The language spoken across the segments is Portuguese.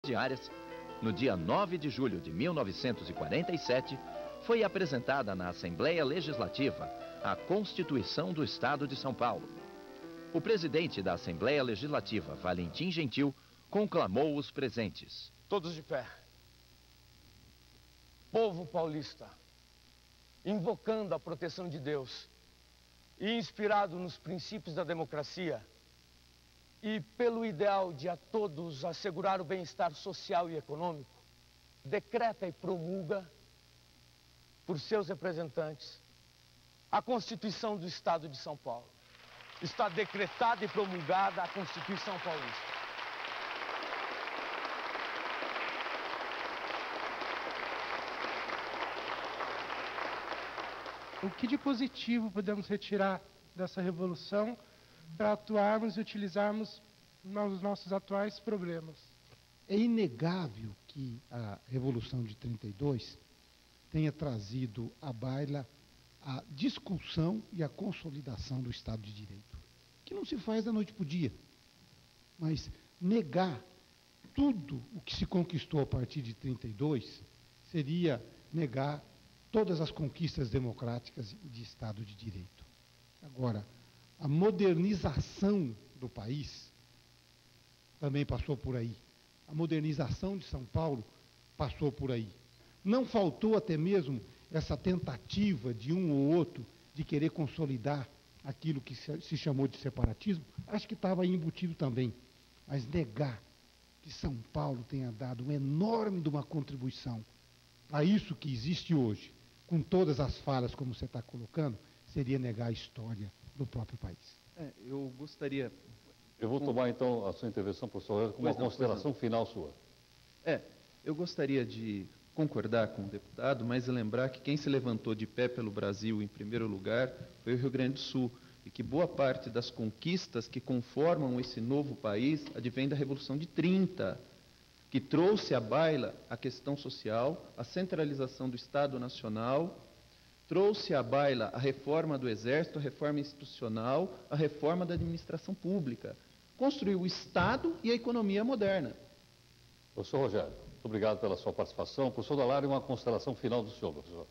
diárias, no dia 9 de julho de 1947, foi apresentada na Assembleia Legislativa a Constituição do Estado de São Paulo. O presidente da Assembleia Legislativa, Valentim Gentil, conclamou os presentes. Todos de pé. Povo paulista, invocando a proteção de Deus e inspirado nos princípios da democracia e pelo ideal de a todos assegurar o bem-estar social e econômico, decreta e promulga, por seus representantes, a Constituição do Estado de São Paulo. Está decretada e promulgada a Constituição Paulista. O que de positivo podemos retirar dessa revolução para atuarmos e utilizarmos nos nossos atuais problemas? É inegável que a Revolução de 32 tenha trazido à baila a discussão e a consolidação do Estado de Direito, que não se faz da noite para o dia. Mas negar tudo o que se conquistou a partir de 32 seria negar todas as conquistas democráticas de Estado de Direito. Agora, a modernização do país também passou por aí. A modernização de São Paulo passou por aí. Não faltou até mesmo essa tentativa de um ou outro de querer consolidar aquilo que se chamou de separatismo. Acho que estava aí embutido também. Mas negar que São Paulo tenha dado uma enorme de uma contribuição a isso que existe hoje, com todas as falhas como você está colocando, seria negar a história do próprio país. Eu gostaria... Eu vou tomar, então, a sua intervenção, professor, com uma consideração final sua. Eu gostaria de concordar com o deputado, mas lembrar que quem se levantou de pé pelo Brasil, em primeiro lugar, foi o Rio Grande do Sul, e que boa parte das conquistas que conformam esse novo país advém da Revolução de 30, que trouxe à baila a questão social, a centralização do Estado Nacional, trouxe à baila a reforma do Exército, a reforma institucional, a reforma da administração pública. Construiu o Estado e a economia moderna. Professor Rogério, muito obrigado pela sua participação. Professor Dallario, uma consideração final do senhor, professor.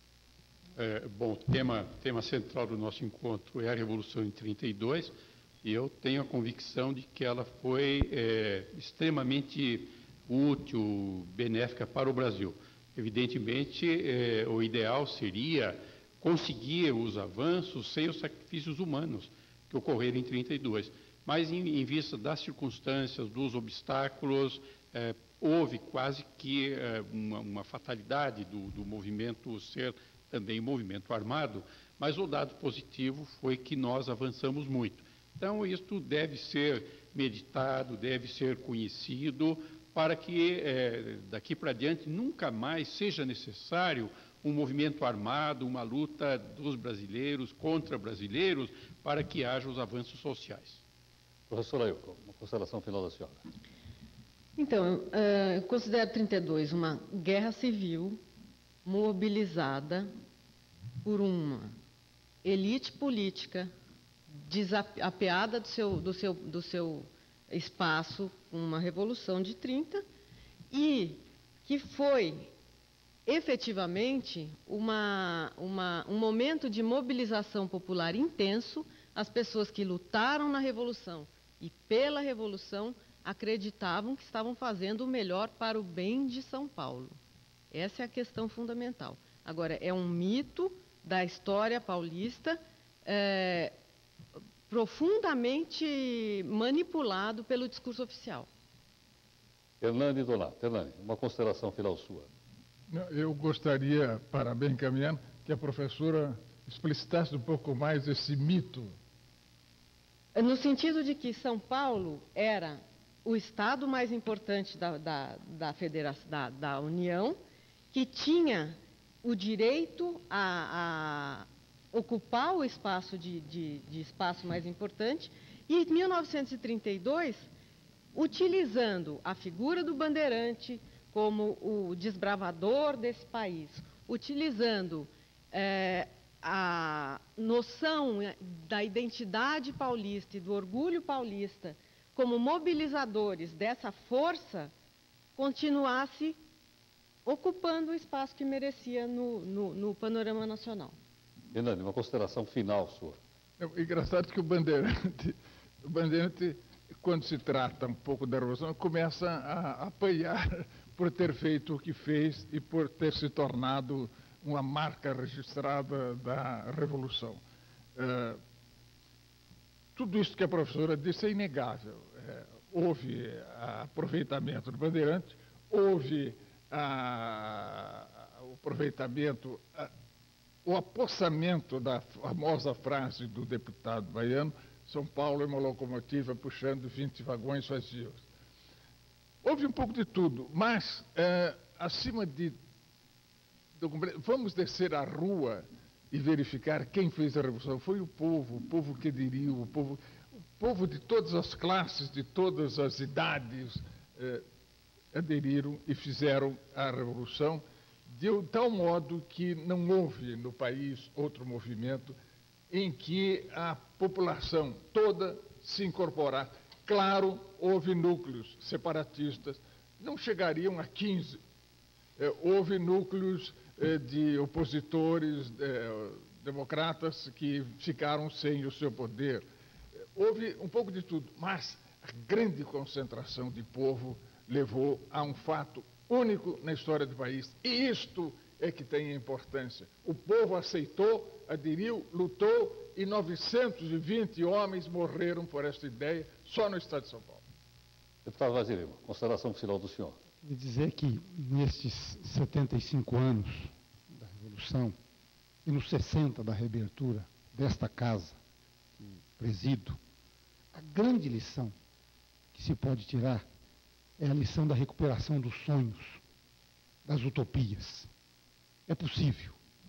Bom, o tema central do nosso encontro é a Revolução em 32, e eu tenho a convicção de que ela foi extremamente útil, benéfica para o Brasil. Evidentemente, o ideal seria conseguir os avanços sem os sacrifícios humanos que ocorreram em 32. Mas, em vista das circunstâncias, dos obstáculos, houve quase que uma fatalidade do movimento ser também movimento armado, mas o dado positivo foi que nós avançamos muito. Então, isto deve ser meditado, deve ser conhecido, para que daqui para diante nunca mais seja necessário um movimento armado, uma luta dos brasileiros contra brasileiros, para que haja os avanços sociais. Professora Ailton, uma consideração final da senhora. Então, eu considero 32 uma guerra civil mobilizada por uma elite política desapeada do seu espaço, uma revolução de 30, e que foi efetivamente um momento de mobilização popular intenso. As pessoas que lutaram na Revolução e pela Revolução acreditavam que estavam fazendo o melhor para o bem de São Paulo. Essa é a questão fundamental. Agora, é um mito da história paulista, profundamente manipulado pelo discurso oficial. Hernani Donato. Hernani, uma consideração final sua. Eu gostaria, para bem caminhar, que a professora explicitasse um pouco mais esse mito. No sentido de que São Paulo era o estado mais importante da União, que tinha o direito a ocupar o espaço de espaço mais importante, e em 1932, utilizando a figura do bandeirante como o desbravador desse país, utilizando a noção da identidade paulista e do orgulho paulista como mobilizadores dessa força continuasse ocupando o espaço que merecia no panorama nacional. Hernani, uma consideração final sua. É engraçado que o Bandeirante, quando se trata um pouco da Revolução, começa a apanhar por ter feito o que fez e por ter se tornado uma marca registrada da Revolução. Tudo isso que a professora disse é inegável. Houve aproveitamento do Bandeirante, houve o aproveitamento, o apossamento da famosa frase do deputado baiano: São Paulo é uma locomotiva puxando 20 vagões vazios. Houve um pouco de tudo, mas, acima de... Vamos descer à rua e verificar quem fez a Revolução. Foi o povo que aderiu, o povo de todas as classes, de todas as idades, aderiram e fizeram a Revolução de tal modo que não houve no país outro movimento em que a população toda se incorporasse. Claro, houve núcleos separatistas, não chegariam a 15. Houve núcleos de opositores democratas que ficaram sem o seu poder. Houve um pouco de tudo, mas a grande concentração de povo levou a um fato único na história do país. E isto é que tem importância. O povo aceitou, aderiu, lutou, e 920 homens morreram por esta ideia só no estado de São Paulo. Deputado Vaz Lima, consideração final do senhor. Queria dizer que nestes 75 anos da Revolução e nos 60 da reabertura desta casa que presido, a grande lição que se pode tirar é a lição da recuperação dos sonhos, das utopias. É possível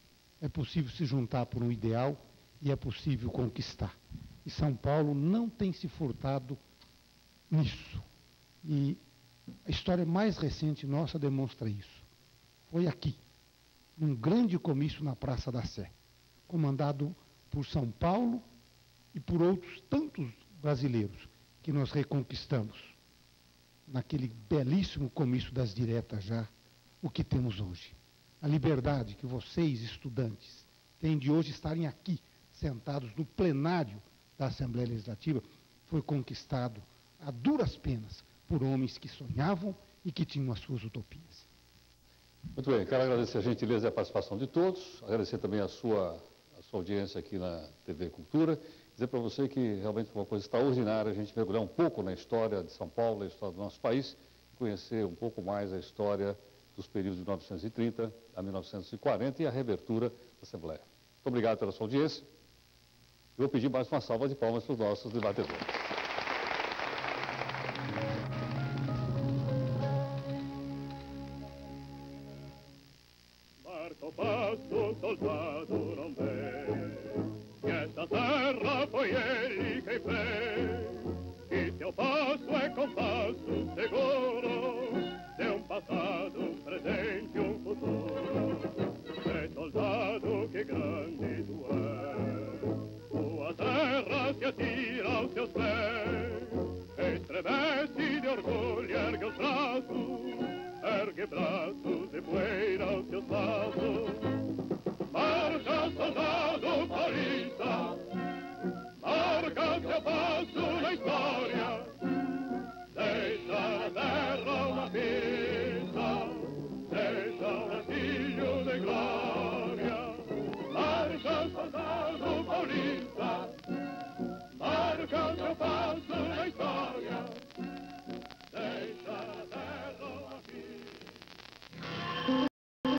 se juntar por um ideal e é possível conquistar. E São Paulo não tem se furtado nisso. E a história mais recente nossa demonstra isso. Foi aqui, num grande comício na Praça da Sé, comandado por São Paulo e por outros tantos brasileiros, que nós reconquistamos, naquele belíssimo comício das diretas já, o que temos hoje. A liberdade que vocês, estudantes, têm de hoje estarem aqui, sentados no plenário da Assembleia Legislativa, foi conquistado a duras penas por homens que sonhavam e que tinham as suas utopias. Muito bem, quero agradecer a gentileza e a participação de todos, agradecer também a sua audiência aqui na TV Cultura, dizer para você que realmente foi uma coisa extraordinária a gente mergulhar um pouco na história de São Paulo, na história do nosso país, conhecer um pouco mais a história dos períodos de 1930 a 1940 e a reabertura da Assembleia. Muito obrigado pela sua audiência. Eu vou pedir mais uma salva de palmas para os nossos debatedores. Marca o passo, soldado, não vê, que esta terra foi ele quem fez, e seu passo é compasso seguro, de um passado, um presente e um futuro. É soldado que grande tu és, tua terra se atira aos teus pés, estremece de orgulho, ergue os braços, ergue braços e poeira aos teus passos.